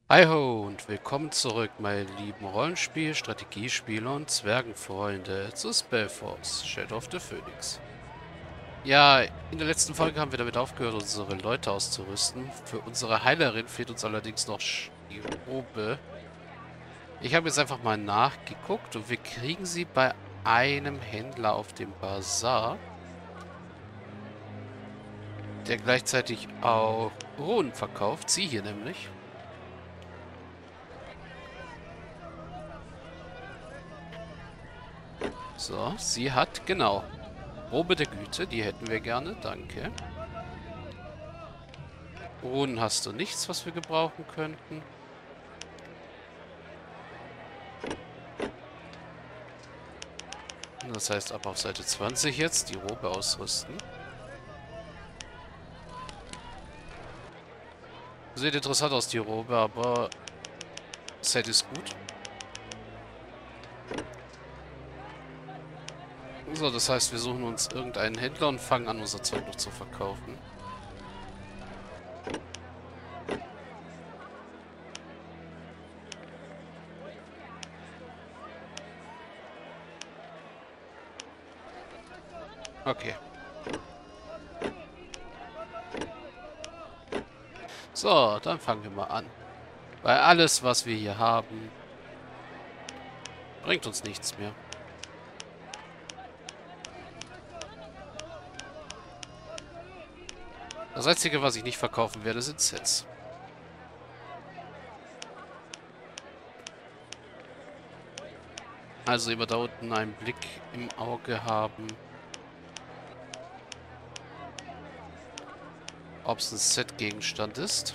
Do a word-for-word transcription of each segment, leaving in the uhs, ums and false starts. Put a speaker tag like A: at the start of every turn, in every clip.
A: Hi ho und willkommen zurück, meine lieben Rollenspiel-, Strategiespiele und Zwergenfreunde zu Spellforce, Shadow of the Phoenix. Ja, in der letzten Folge haben wir damit aufgehört, unsere Leute auszurüsten. Für unsere Heilerin fehlt uns allerdings noch Sch- die Robe. Ich habe jetzt einfach mal nachgeguckt und wir kriegen sie bei einem Händler auf dem Bazar, der gleichzeitig auch Runen verkauft. Sie hier nämlich. So, sie hat, genau. Robe der Güte, die hätten wir gerne, danke. Runen hast du nichts, was wir gebrauchen könnten. Das heißt, ab auf Seite zwanzig jetzt die Robe ausrüsten. Sieht interessant aus, die Robe, aber Set ist gut. So, das heißt, wir suchen uns irgendeinen Händler und fangen an, unser Zeug noch zu verkaufen. Okay. So, dann fangen wir mal an. Weil alles, was wir hier haben, bringt uns nichts mehr. Das Einzige, was ich nicht verkaufen werde, sind Sets. Also immer da unten einen Blick im Auge haben, ob es ein Set-Gegenstand ist.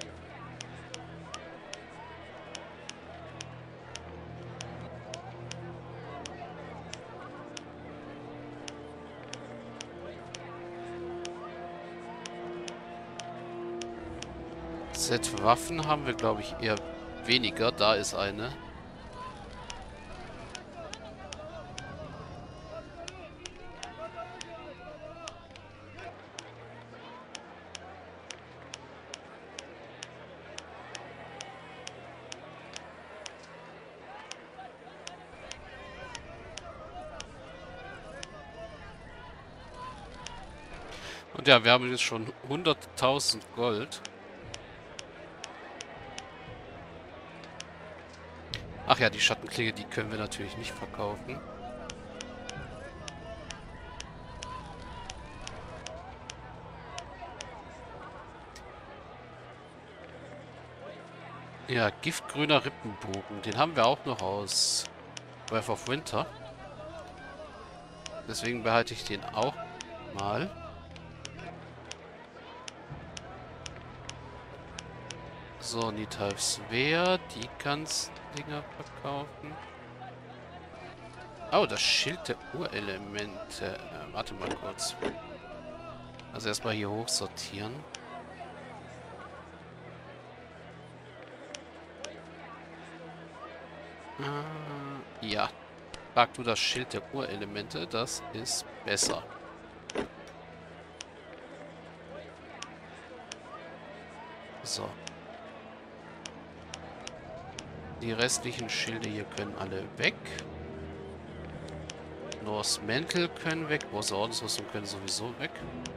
A: Set Waffen haben wir, glaube ich, eher weniger. Da ist eine. Und ja, wir haben jetzt schon hunderttausend Gold. Ach ja, die Schattenklinge, die können wir natürlich nicht verkaufen. Ja, giftgrüner Rippenbogen. Den haben wir auch noch aus Breath of Winter. Deswegen behalte ich den auch mal. So, Nithal Svea, die kann's Dinger verkaufen. Oh, das Schild der Urelemente. Äh, warte mal kurz. Also erstmal hier hochsortieren. Äh, ja. Trag du das Schild der Urelemente, das ist besser. So. Die restlichen Schilde hier können alle weg. Norse Mäntel können weg. Große Ordensrüstung können sowieso weg.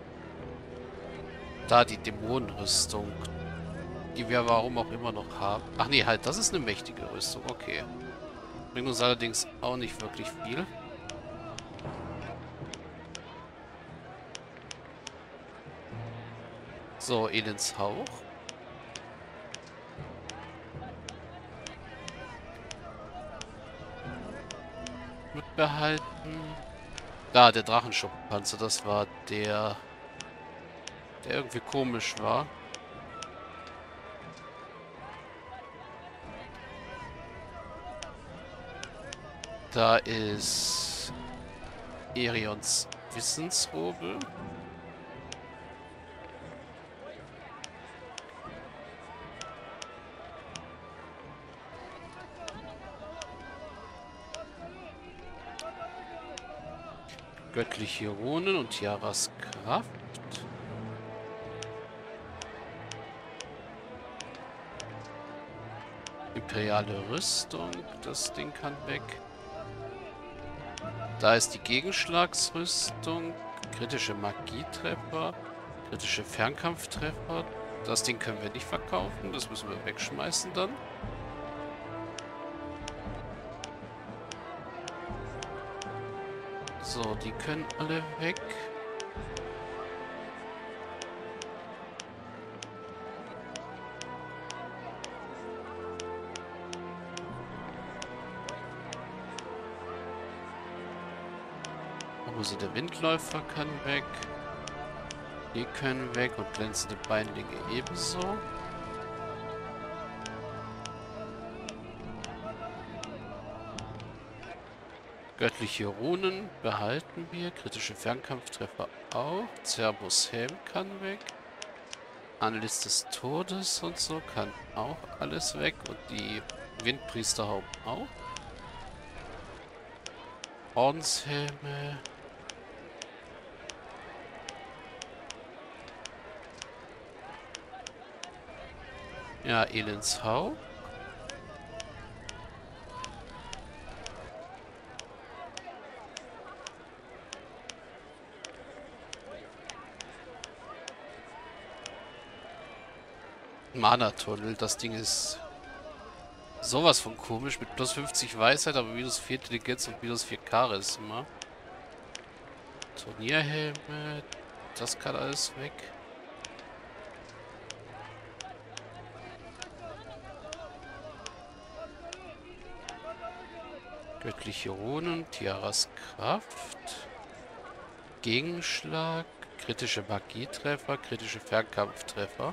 A: Da die Dämonenrüstung, die wir warum auch immer noch haben. Ach nee, halt, das ist eine mächtige Rüstung. Okay. Bringt uns allerdings auch nicht wirklich viel. So, Elends Hauch. Mitbehalten. Da, der Drachenschuppenpanzer, das war der, der irgendwie komisch war. Da ist Erions Wissensrobe. Göttliche Runen und Tiaras Kraft. Imperiale Rüstung. Das Ding kann weg. Da ist die Gegenschlagsrüstung. Kritische Magietreffer. Kritische Fernkampftreffer. Das Ding können wir nicht verkaufen. Das müssen wir wegschmeißen dann. So, die können alle weg. Hose der Windläufer kann weg. Die können weg und glänzende Beinlinge ebenso. Göttliche Runen behalten wir. Kritische Fernkampftreffer auch. Cerberus Helm kann weg. Anlist des Todes und so kann auch alles weg. Und die Windpriesterhauben auch. Ordenshelme. Ja, Elendshau. Mana-Tunnel, das Ding ist sowas von komisch, mit plus fünfzig Weisheit, aber minus vier Intelligenz und minus vier Charisma. Turnierhelme, das kann alles weg. Göttliche Runen, Tiaras Kraft, Gegenschlag, kritische Magietreffer, kritische Fernkampftreffer.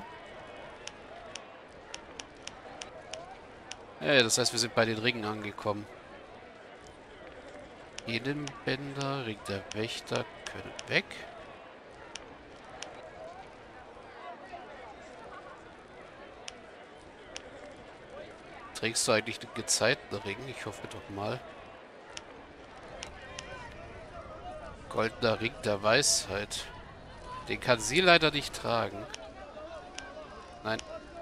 A: Ja, das heißt, wir sind bei den Ringen angekommen. Edenbänder, Ring der Wächter können weg. Trägst du eigentlich den gezeiten Ring? Ich hoffe doch mal. Goldener Ring der Weisheit. Den kann sie leider nicht tragen. Nein.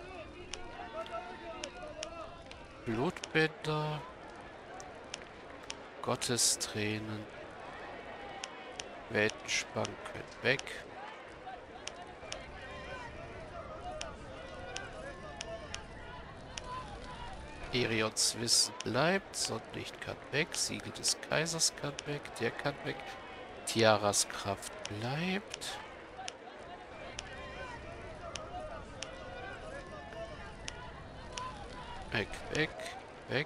A: Blutbänder. Gottestränen. Weltenspann können weg. Erions Wissen bleibt. Sonnenlicht kann weg. Siegel des Kaisers kann weg. Der kann weg. Tiaras Kraft bleibt. Weg, weg, weg.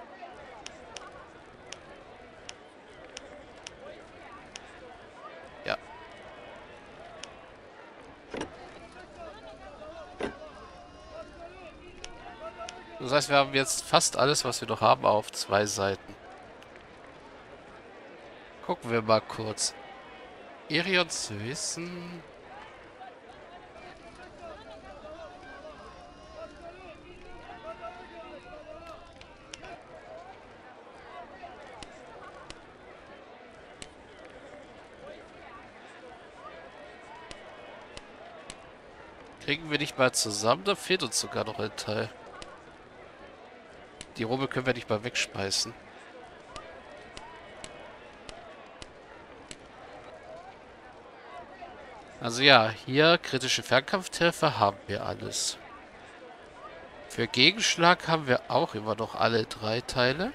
A: Ja. Das heißt, wir haben jetzt fast alles, was wir noch haben, auf zwei Seiten. Gucken wir mal kurz. Erions Wissen. Kriegen wir nicht mal zusammen, da fehlt uns sogar noch ein Teil. Die Rummel können wir nicht mal wegschmeißen. Also ja, hier kritische Fernkampftreffer haben wir alles. Für Gegenschlag haben wir auch immer noch alle drei Teile.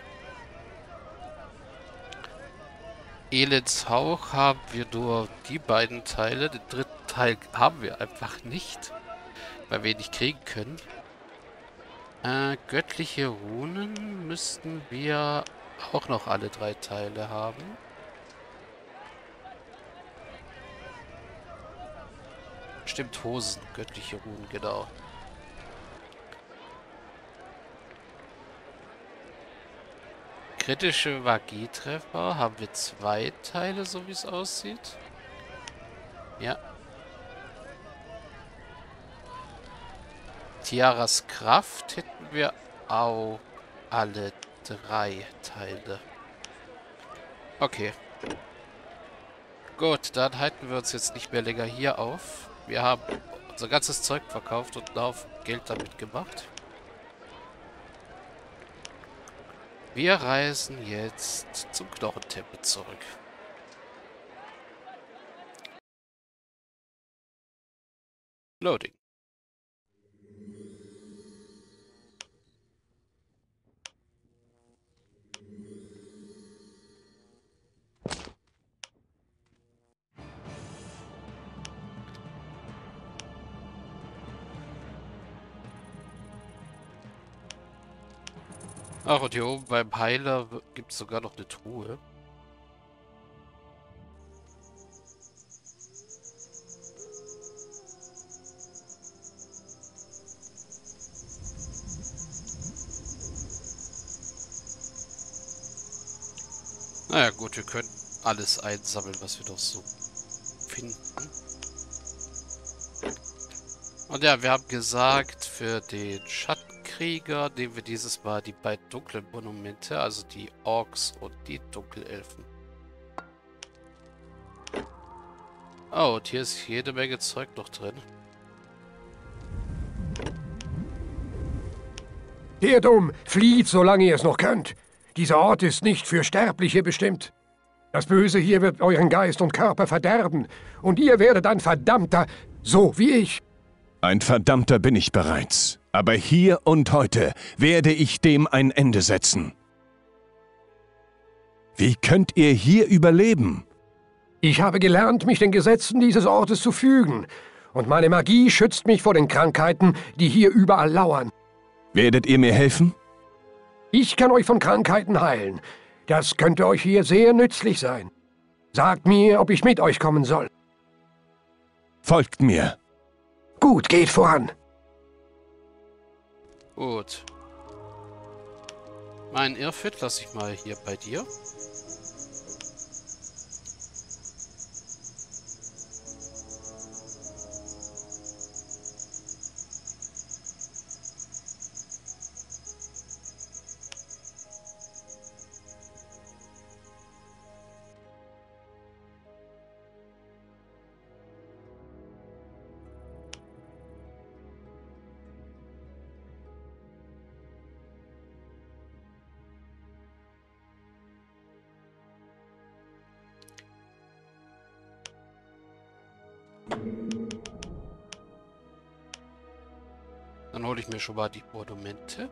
A: Elendshauch haben wir nur die beiden Teile. Den dritten Teil haben wir einfach nicht, weil wir ihn nicht kriegen können. Äh, göttliche Runen müssten wir auch noch alle drei Teile haben. Stimmt, Hosen, göttliche Runen, genau. Kritische Magietreffer haben wir zwei Teile, so wie es aussieht. Ja. Tiaras Kraft hätten wir auch alle drei Teile. Okay. Gut, dann halten wir uns jetzt nicht mehr länger hier auf. Wir haben unser ganzes Zeug verkauft und einen Haufen Geld damit gemacht. Wir reisen jetzt zum Knochentempel zurück. Loading. Ach, und hier oben beim Heiler gibt es sogar noch eine Truhe. Naja gut, wir können alles einsammeln, was wir noch so finden. Und ja, wir haben gesagt, für den Schattenkrieger nehmen wir dieses Mal die beiden dunklen Monumente, also die Orks und die Dunkelelfen. Oh, und hier ist jede Menge Zeug noch drin.
B: Kehrt um, flieht, solange ihr es noch könnt. Dieser Ort ist nicht für Sterbliche bestimmt. Das Böse hier wird euren Geist und Körper verderben, und ihr werdet ein Verdammter, so wie ich.
C: Ein Verdammter bin ich bereits, aber hier und heute werde ich dem ein Ende setzen. Wie könnt ihr hier überleben?
B: Ich habe gelernt, mich den Gesetzen dieses Ortes zu fügen, und meine Magie schützt mich vor den Krankheiten, die hier überall lauern.
C: Werdet ihr mir helfen?
B: Ich kann euch von Krankheiten heilen. Das könnte euch hier sehr nützlich sein. Sagt mir, ob ich mit euch kommen soll.
C: Folgt mir.
B: Gut, geht voran.
A: Gut. Mein Irrfit lasse ich mal hier bei dir. Dann hole ich mir schon mal die Monumente.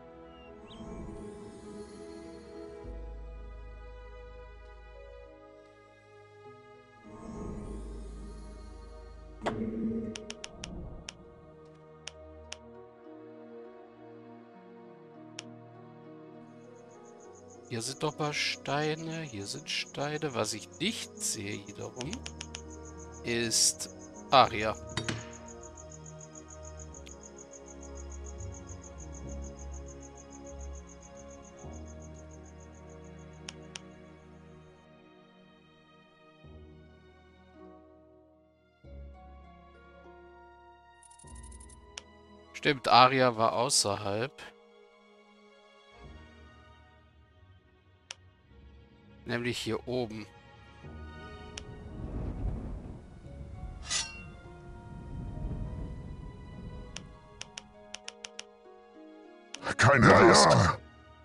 A: Hier sind doch mal Steine, hier sind Steine. Was ich nicht sehe wiederum, ist Aria. Stimmt, Aria war außerhalb. Nämlich hier oben.
D: Keine Rast. Ja.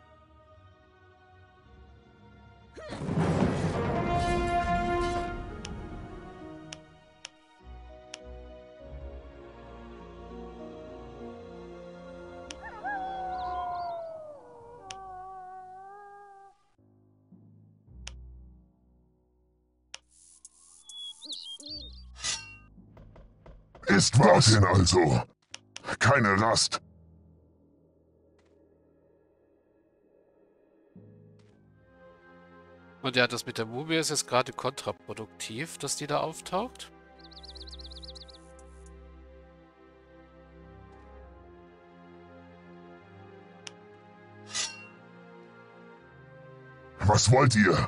D: Ist warten also. Keine Rast.
A: Und ja, das mit der Mumie ist jetzt gerade kontraproduktiv, dass die da auftaucht.
D: Was wollt ihr?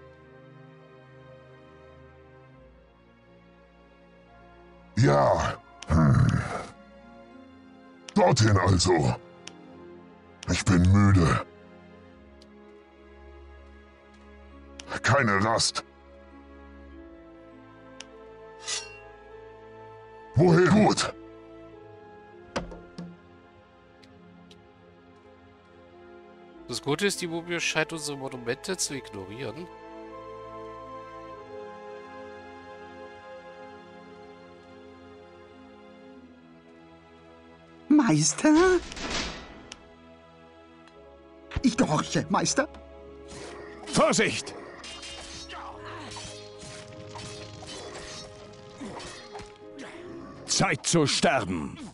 D: Ja. Hm. Dorthin also. Ich bin müde. Keine Rast. Wohin? Gut.
A: Das Gute ist, die Mumie scheint unsere Monumente zu ignorieren.
E: Meister? Ich gehorche, Meister.
C: Vorsicht! Zeit zu sterben.